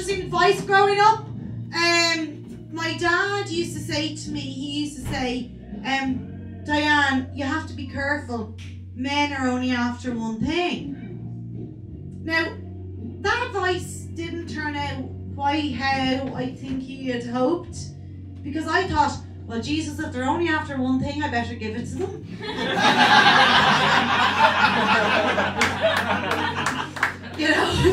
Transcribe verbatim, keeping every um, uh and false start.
interesting advice growing up. Um, my dad used to say to me, he used to say, um, Diane, you have to be careful. Men are only after one thing. Now, that advice didn't turn out quite how I think he had hoped, because I thought, well, Jesus, if they're only after one thing, I better give it to them. You know,